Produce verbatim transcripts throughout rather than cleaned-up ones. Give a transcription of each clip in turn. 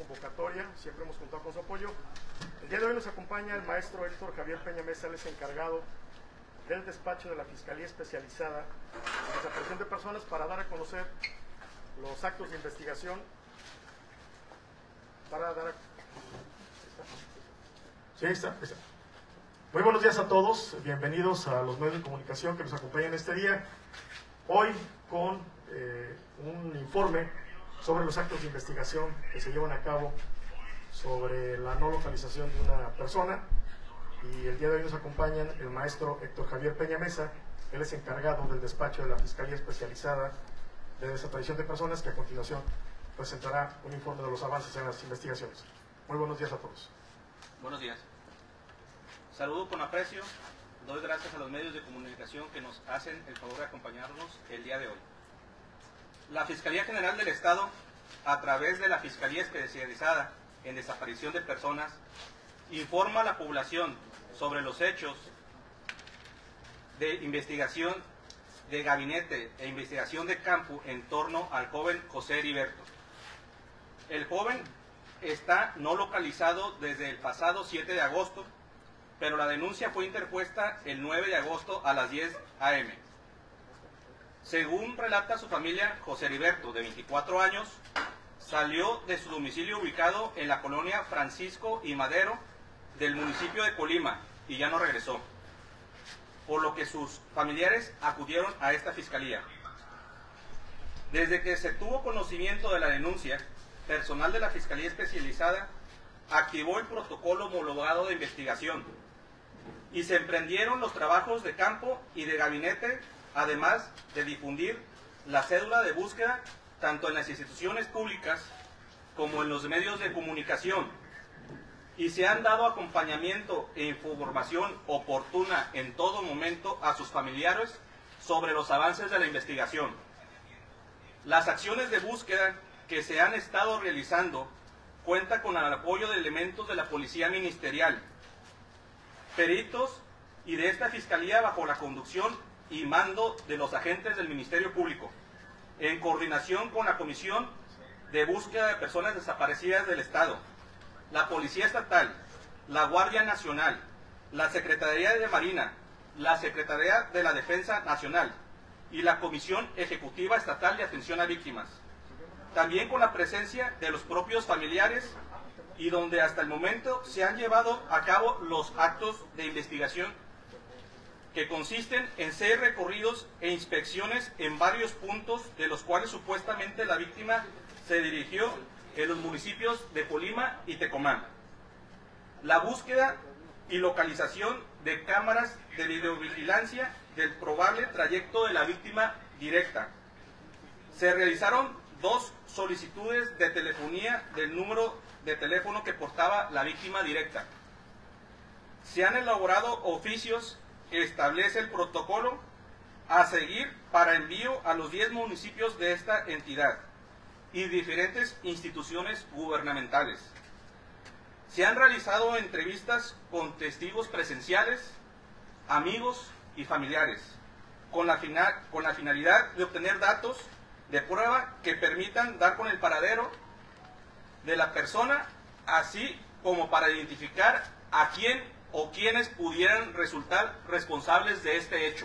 convocatoria, siempre hemos contado con su apoyo. El día de hoy nos acompaña el maestro Héctor Javier Peña Mesa, él es encargado del despacho de la Fiscalía Especializada en Desaparición de Personas para dar a conocer los actos de investigación, para dar a... Sí, ahí está, ahí está. Muy buenos días a todos, bienvenidos a los medios de comunicación que nos acompañan este día. Hoy con eh, un informe sobre los actos de investigación que se llevan a cabo sobre la no localización de una persona. Y el día de hoy nos acompañan el maestro Héctor Javier Peña Mesa, él es encargado del despacho de la Fiscalía Especializada de Desaparición de Personas, que a continuación presentará un informe de los avances en las investigaciones. Muy buenos días a todos. Buenos días. Saludo con aprecio, doy gracias a los medios de comunicación que nos hacen el favor de acompañarnos el día de hoy. La Fiscalía General del Estado, a través de la Fiscalía Especializada en Desaparición de Personas, informa a la población sobre los hechos de investigación de gabinete e investigación de campo en torno al joven José Heriberto. El joven está no localizado desde el pasado siete de agosto, pero la denuncia fue interpuesta el nueve de agosto a las diez a eme Según relata su familia, José Heriberto, de veinticuatro años, salió de su domicilio ubicado en la colonia Francisco y Madero del municipio de Colima y ya no regresó, por lo que sus familiares acudieron a esta fiscalía. Desde que se tuvo conocimiento de la denuncia, personal de la Fiscalía Especializada activó el protocolo homologado de investigación y se emprendieron los trabajos de campo y de gabinete, además de difundir la cédula de búsqueda tanto en las instituciones públicas como en los medios de comunicación, y se han dado acompañamiento e información oportuna en todo momento a sus familiares sobre los avances de la investigación. Las acciones de búsqueda que se han estado realizando cuentan con el apoyo de elementos de la Policía Ministerial, peritos y de esta Fiscalía bajo la conducción y mando de los agentes del Ministerio Público, en coordinación con la Comisión de Búsqueda de Personas Desaparecidas del Estado, la Policía Estatal, la Guardia Nacional, la Secretaría de Marina, la Secretaría de la Defensa Nacional y la Comisión Ejecutiva Estatal de Atención a Víctimas. También con la presencia de los propios familiares, y donde hasta el momento se han llevado a cabo los actos de investigación, que consisten en seis recorridos e inspecciones en varios puntos de los cuales supuestamente la víctima se dirigió en los municipios de Colima y Tecomán. La búsqueda y localización de cámaras de videovigilancia del probable trayecto de la víctima directa. Se realizaron dos solicitudes de telefonía del número de teléfono que portaba la víctima directa. Se han elaborado oficios que establece el protocolo a seguir para envío a los diez municipios de esta entidad y diferentes instituciones gubernamentales. Se han realizado entrevistas con testigos presenciales, amigos y familiares, con la, final, con la finalidad de obtener datos de prueba que permitan dar con el paradero de la persona, así como para identificar a quién o quienes pudieran resultar responsables de este hecho.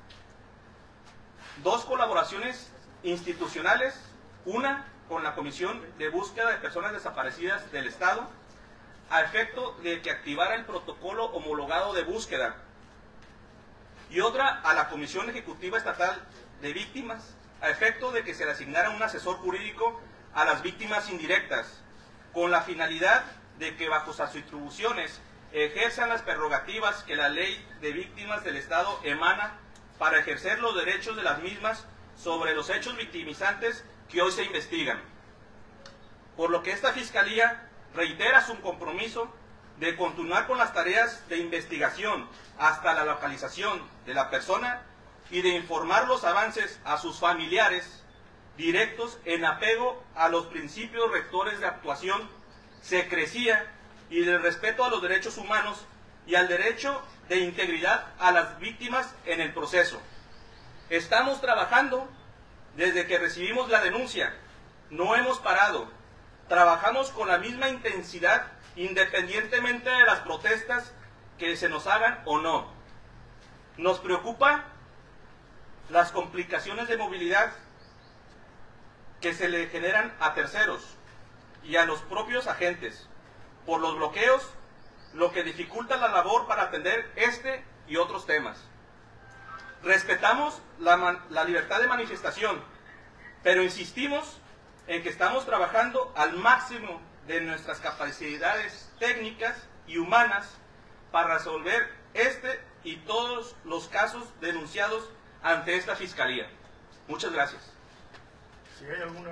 Dos colaboraciones institucionales, una con la Comisión de Búsqueda de Personas Desaparecidas del Estado, a efecto de que activara el protocolo homologado de búsqueda, y otra a la Comisión Ejecutiva Estatal de Víctimas, a efecto de que se le asignara un asesor jurídico a las víctimas indirectas, con la finalidad de que bajo sus atribuciones ejerzan las prerrogativas que la Ley de Víctimas del Estado emana para ejercer los derechos de las mismas sobre los hechos victimizantes que hoy se investigan. Por lo que esta Fiscalía reitera su compromiso de continuar con las tareas de investigación hasta la localización de la persona y de informar los avances a sus familiares directos en apego a los principios rectores de actuación, secrecía y del respeto a los derechos humanos y al derecho de integridad a las víctimas en el proceso. Estamos trabajando desde que recibimos la denuncia, no hemos parado trabajamos con la misma intensidad independientemente de las protestas que se nos hagan o no. Nos preocupa las complicaciones de movilidad que se le generan a terceros y a los propios agentes por los bloqueos, lo que dificulta la labor para atender este y otros temas. Respetamos la, la libertad de manifestación, pero insistimos en que estamos trabajando al máximo de nuestras capacidades técnicas y humanas para resolver este y todos los casos denunciados ante esta Fiscalía. Muchas gracias. Si hay alguna...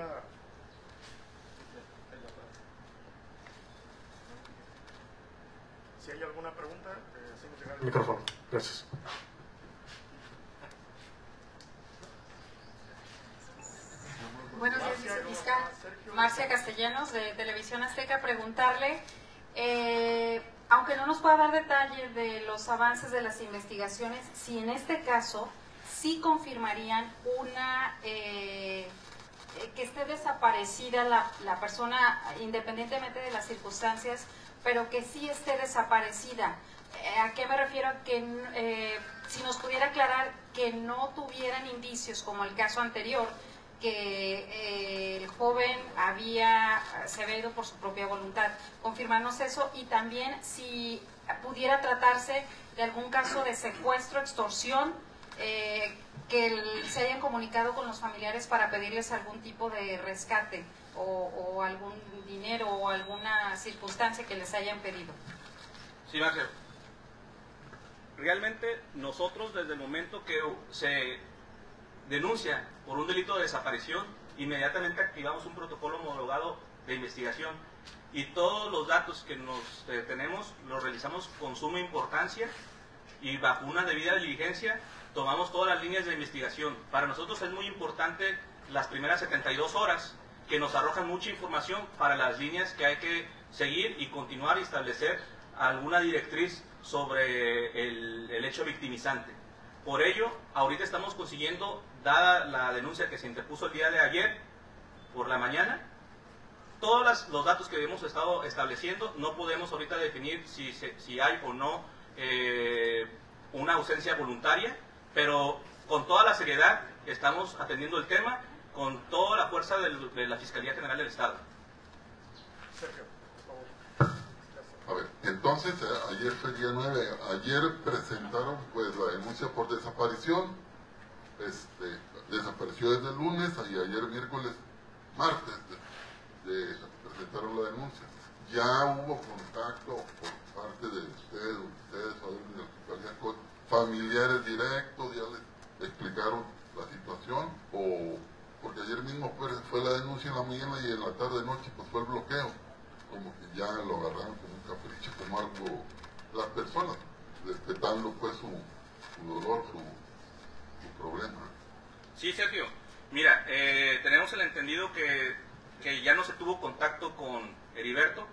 Si hay alguna pregunta, eh, hacemos llegar el micrófono. Gracias. Buenos días, vicefiscal. Marcia Castellanos, de Televisión Azteca. Preguntarle, eh, aunque no nos pueda dar detalles de los avances de las investigaciones, si en este caso sí confirmarían una eh, que esté desaparecida la, la persona, independientemente de las circunstancias, pero que sí esté desaparecida. Eh, ¿A qué me refiero? Que eh, si nos pudiera aclarar que no tuvieran indicios, como el caso anterior, que eh, el joven había, se había ido por su propia voluntad. Confirmarnos eso, y también si pudiera tratarse de algún caso de secuestro, extorsión, eh, que el, se hayan comunicado con los familiares para pedirles algún tipo de rescate o, o algún dinero o alguna circunstancia que les hayan pedido. Sí, Marcelo. Realmente nosotros, desde el momento que se denuncia por un delito de desaparición, inmediatamente activamos un protocolo homologado de investigación, y todos los datos que nos eh, tenemos los realizamos con suma importancia y bajo una debida diligencia tomamos todas las líneas de investigación. Para nosotros es muy importante las primeras setenta y dos horas, que nos arrojan mucha información para las líneas que hay que seguir y continuar y establecer alguna directriz sobre el, el hecho victimizante. Por ello, ahorita estamos consiguiendo, dada la denuncia que se interpuso el día de ayer por la mañana, todos las, los datos que hemos estado estableciendo. No podemos ahorita definir si, si hay o no eh, una ausencia voluntaria, pero con toda la seriedad estamos atendiendo el tema, con toda la fuerza del, de la Fiscalía General del Estado. Sergio, por favor. A ver, entonces, ayer fue día nueve, ayer presentaron pues la denuncia por desaparición, este, desapareció desde el lunes, y ayer miércoles, martes, de, de, presentaron la denuncia. Ya hubo contacto por parte de ustedes, ustedes, de la Fiscalía, con familiares directos, ya les explicaron la situación, o porque ayer mismo fue, fue la denuncia en la mañana y en la tarde noche pues fue el bloqueo, como que ya lo agarraron como un capricho, como algo, las personas, respetando pues su, su dolor, su, su problema. Sí, Sergio. Mira, eh, tenemos el entendido que, que ya no se tuvo contacto con Heriberto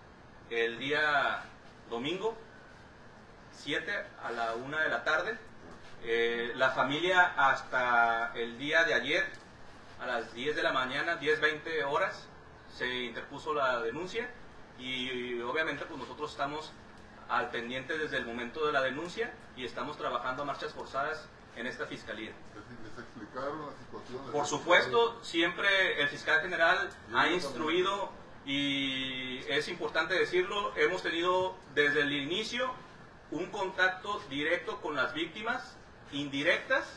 el día domingo, siete a la una de la tarde. Eh, la familia hasta el día de ayer, a las diez de la mañana, diez, veinte horas, se interpuso la denuncia, y obviamente pues nosotros estamos al pendiente desde el momento de la denuncia y estamos trabajando a marchas forzadas en esta Fiscalía. ¿Les explicaron la situación? Por supuesto, siempre el fiscal general ha instruido, y es importante decirlo, hemos tenido desde el inicio un contacto directo con las víctimas, indirectas,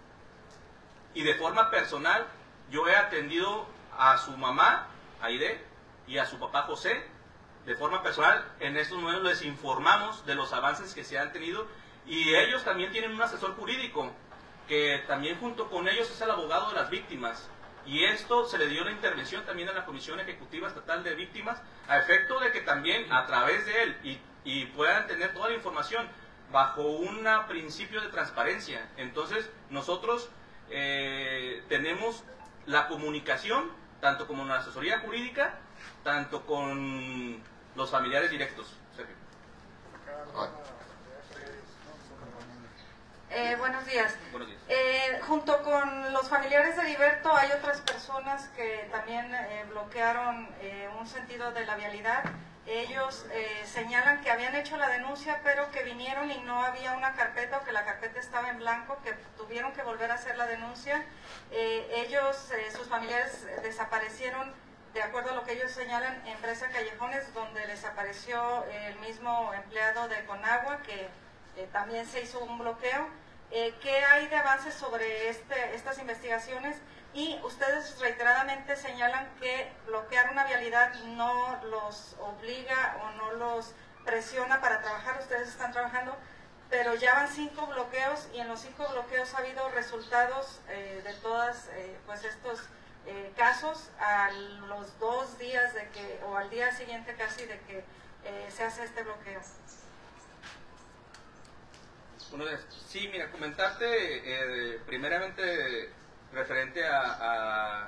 y de forma personal. Yo he atendido a su mamá, Aide, y a su papá José, de forma personal. En estos momentos les informamos de los avances que se han tenido, y ellos también tienen un asesor jurídico, que también junto con ellos es el abogado de las víctimas, y esto se le dio la intervención también a la Comisión Ejecutiva Estatal de Víctimas, a efecto de que también a través de él y, y puedan tener toda la información bajo un principio de transparencia. Entonces nosotros eh, tenemos la comunicación tanto como la asesoría jurídica, tanto con los familiares directos. Sergio. Eh, buenos días. Buenos días. Eh, junto con los familiares de Heriberto hay otras personas que también eh, bloquearon eh, un sentido de la vialidad. Ellos eh, señalan que habían hecho la denuncia, pero que vinieron y no había una carpeta, o que la carpeta estaba en blanco, que tuvieron que volver a hacer la denuncia. Eh, ellos, eh, sus familiares desaparecieron, de acuerdo a lo que ellos señalan, en Presa Callejones, donde les apareció el mismo empleado de Conagua, que eh, también se hizo un bloqueo. Eh, ¿Qué hay de avances sobre este, estas investigaciones? Y ustedes reiteradamente señalan que bloquear una vialidad no los obliga o no los presiona para trabajar. Ustedes están trabajando, pero ya van cinco bloqueos y en los cinco bloqueos ha habido resultados eh, de todos eh, pues estos eh, casos a los dos días de que, o al día siguiente casi de que eh, se hace este bloqueo. Bueno, sí, mira, comentarte eh, primeramente referente a, a,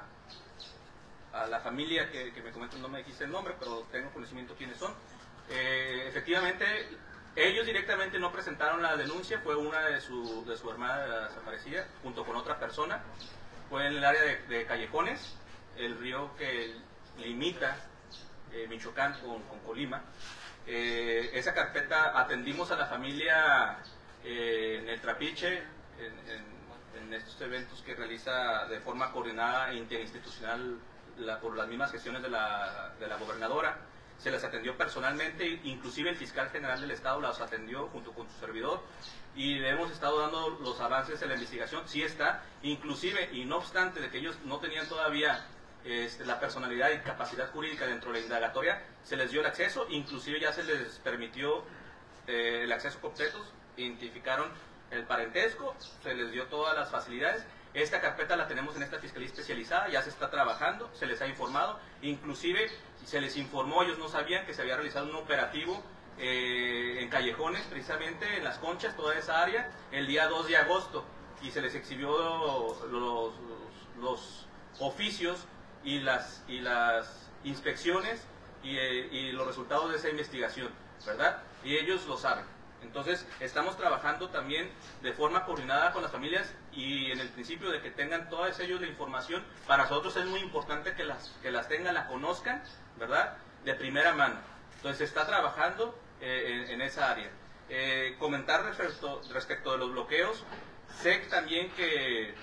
a la familia que, que me comentan, no me dijiste el nombre, pero tengo conocimiento quiénes son. Eh, efectivamente, ellos directamente no presentaron la denuncia, fue una de su, de su hermana desaparecida, junto con otra persona. Fue en el área de, de Callejones, el río que limita eh, Michoacán con, con Colima. Eh, esa carpeta atendimos a la familia eh, en el Trapiche, en, en en estos eventos que realiza de forma coordinada e interinstitucional la, por las mismas gestiones de la, de la gobernadora. Se les atendió personalmente, inclusive el fiscal general del estado las atendió junto con su servidor, y le hemos estado dando los avances en la investigación. Sí está, inclusive, y no obstante de que ellos no tenían todavía este, la personalidad y capacidad jurídica dentro de la indagatoria, se les dio el acceso, inclusive ya se les permitió eh, el acceso completo, identificaron el parentesco, se les dio todas las facilidades. Esta carpeta la tenemos en esta fiscalía especializada, ya se está trabajando, se les ha informado, inclusive se les informó, ellos no sabían que se había realizado un operativo eh, en Callejones, precisamente en Las Conchas, toda esa área, el día dos de agosto, y se les exhibió los, los, los oficios y las, y las inspecciones y, eh, y los resultados de esa investigación, ¿verdad? Y ellos lo saben. Entonces, estamos trabajando también de forma coordinada con las familias, y en el principio de que tengan todos ellos la información. Para nosotros es muy importante que las, que las tengan, la conozcan, ¿verdad?, de primera mano. Entonces, se está trabajando eh, en, en esa área. Eh, comentar respecto, respecto de los bloqueos, sé también que,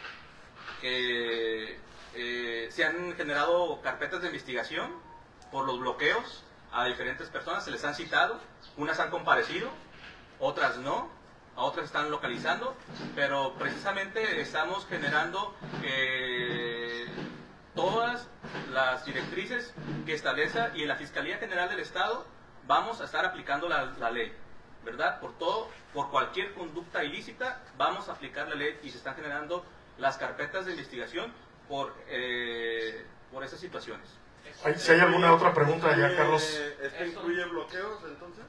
que eh, se han generado carpetas de investigación por los bloqueos a diferentes personas, se les han citado, unas han comparecido, otras no, a otras están localizando, pero precisamente estamos generando eh, todas las directrices que establece, y en la Fiscalía General del Estado vamos a estar aplicando la, la ley, ¿verdad? Por todo, por cualquier conducta ilícita vamos a aplicar la ley, y se están generando las carpetas de investigación por, eh, por esas situaciones. Si hay alguna otra pregunta ya, Carlos. ¿Esto incluye bloqueos entonces?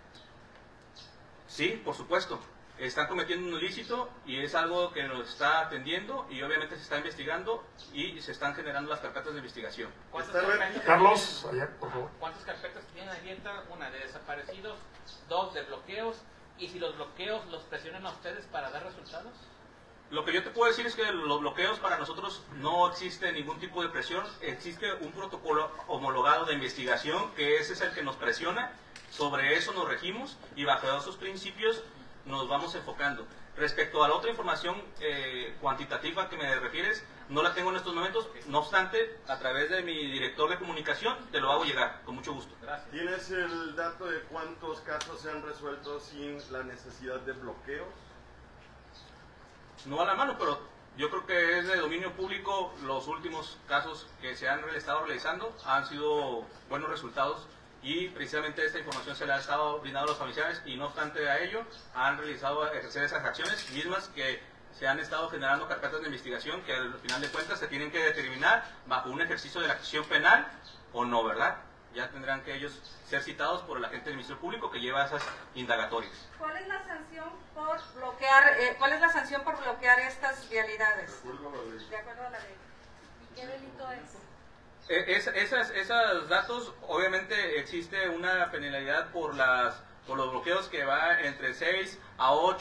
Sí, por supuesto. Están cometiendo un ilícito y es algo que nos está atendiendo, y obviamente se está investigando y se están generando las carpetas de investigación. Carlos, allá, por favor. ¿Cuántas carpetas tienen abiertas? Una de desaparecidos, dos de bloqueos, y si los bloqueos los presionan a ustedes para dar resultados. Lo que yo te puedo decir es que los bloqueos para nosotros no existe ningún tipo de presión, existe un protocolo homologado de investigación, que ese es el que nos presiona. Sobre eso nos regimos y bajo esos principios nos vamos enfocando. Respecto a la otra información eh, cuantitativa que me refieres, no la tengo en estos momentos, no obstante, a través de mi director de comunicación te lo hago llegar, con mucho gusto. Gracias. ¿Tienes el dato de cuántos casos se han resuelto sin la necesidad de bloqueos? No a la mano, pero yo creo que es de dominio público. Los últimos casos que se han estado realizando han sido buenos resultados, y precisamente esta información se le ha estado brindando a los familiares, y no obstante a ello han realizado ejercer esas acciones mismas que se han estado generando carpetas de investigación que al final de cuentas se tienen que determinar bajo un ejercicio de la acción penal o no, ¿verdad? Ya tendrán que ellos ser citados por el agente del Ministerio Público que lleva esas indagatorias. ¿Cuál es la sanción por bloquear, eh, cuál es la sanción por bloquear estas vialidades? De acuerdo a la ley. De acuerdo a la ley. ¿Y qué delito es? Es, esas, esos datos, obviamente existe una penalidad por, las, por los bloqueos que va entre seis a ocho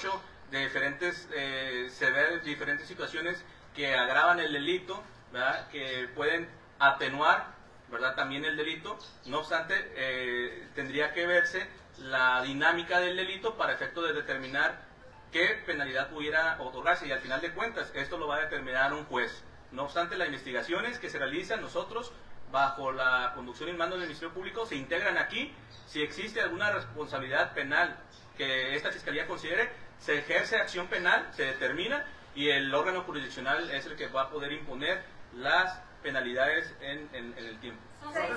de diferentes, eh, se ven diferentes situaciones que agravan el delito, ¿verdad? Que pueden atenuar, ¿verdad?, también el delito. No obstante, eh, tendría que verse la dinámica del delito para efecto de determinar qué penalidad pudiera otorgarse, y al final de cuentas esto lo va a determinar un juez. No obstante, las investigaciones que se realizan, nosotros bajo la conducción y mando del Ministerio Público se integran aquí. Si existe alguna responsabilidad penal que esta Fiscalía considere, se ejerce acción penal, se determina, y el órgano jurisdiccional es el que va a poder imponer las penalidades en, en, en el tiempo.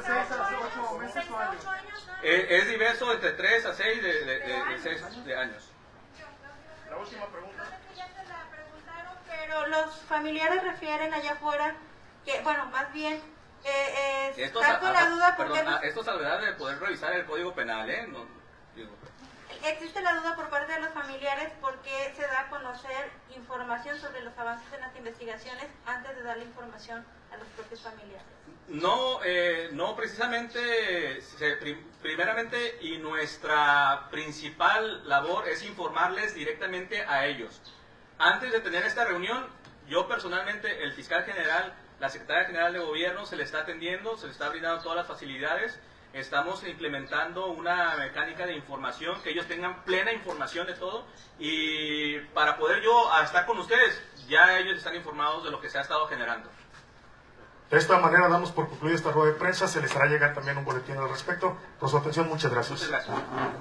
Es, es diverso entre tres a seis de, de, de, de, seis, de años. La última pregunta. Ya te la preguntaron, pero los familiares refieren allá afuera que, bueno, más bien, eh, eh, Esto, están con la duda perdón, porque... a, esto es salvedad de poder revisar el Código Penal, ¿eh? No, digo, existe la duda por parte de los familiares porque se da a conocer información sobre los avances en las investigaciones antes de darle información a los propios familiares. No, eh, no precisamente, se, prim, primeramente, y nuestra principal labor es informarles directamente a ellos. Antes de tener esta reunión, yo personalmente, el fiscal general, la secretaria general de gobierno, se le está atendiendo, se le está brindando todas las facilidades. Estamos implementando una mecánica de información, que ellos tengan plena información de todo, y para poder yo estar con ustedes, ya ellos están informados de lo que se ha estado generando. De esta manera damos por concluida esta rueda de prensa. Se les hará llegar también un boletín al respecto. Por su atención, muchas gracias. Muchas gracias.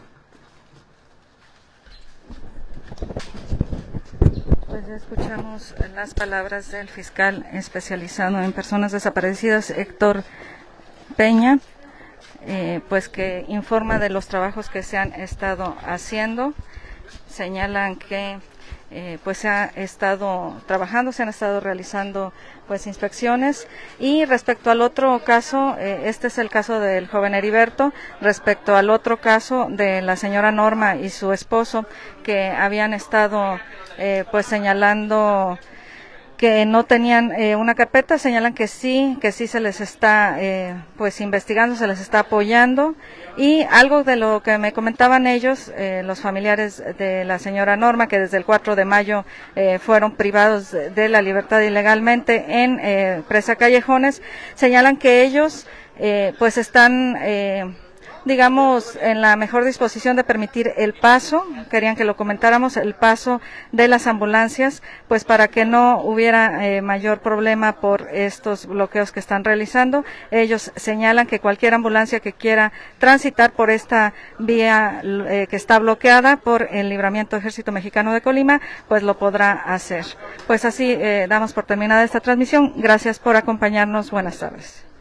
Pues ya escuchamos las palabras del fiscal especializado en personas desaparecidas, Héctor Peña, eh, pues que informa de los trabajos que se han estado haciendo. Señalan que eh, pues se ha estado trabajando, se han estado realizando pues inspecciones. Y respecto al otro caso, eh, este es el caso del joven Heriberto, respecto al otro caso de la señora Norma y su esposo, que habían estado eh, pues señalando que no tenían eh, una carpeta, señalan que sí, que sí se les está eh, pues investigando, se les está apoyando. Y algo de lo que me comentaban ellos, eh, los familiares de la señora Norma, que desde el cuatro de mayo eh, fueron privados de, de la libertad ilegalmente en eh, Presa Callejones, señalan que ellos eh, pues están eh, digamos, en la mejor disposición de permitir el paso, querían que lo comentáramos, el paso de las ambulancias, pues para que no hubiera eh, mayor problema por estos bloqueos que están realizando. Ellos señalan que cualquier ambulancia que quiera transitar por esta vía eh, que está bloqueada por el Libramiento Ejército Mexicano de Colima, pues lo podrá hacer. Pues así eh, damos por terminada esta transmisión. Gracias por acompañarnos. Buenas tardes.